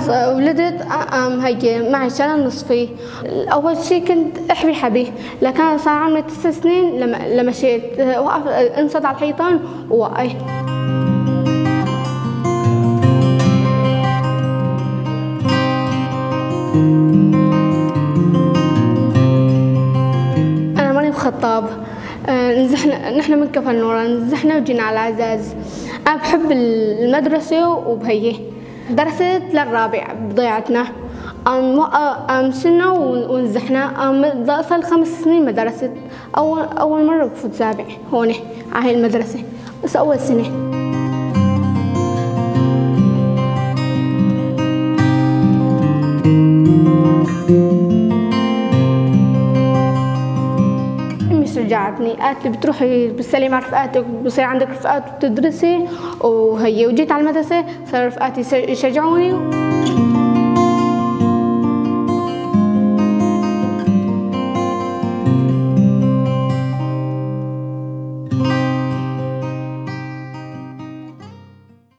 ولدت هي معي سنة نصفي. أول شيء كنت أحبي حبي، لكن صار عمري 9 سنين لما مشيت وقف انصد على الحيطان ووقع. أنا ماني بخطاب، نحن من كفر نورا نزحنا وجينا على عزاز. أنا بحب المدرسة وبهيه درست للرابع بضيعتنا، مشينا ونزحنا. صار 5 سنين ما درست، أول مرة بفوت سابع هون على هاي المدرسة، بس أول سنة. شجعتني، قالت لي بتروحي بتسلي مع رفقاتك، بصير عندك رفقات وبتدرسي وهي. وجيت على المدرسة صار رفقاتي يشجعوني.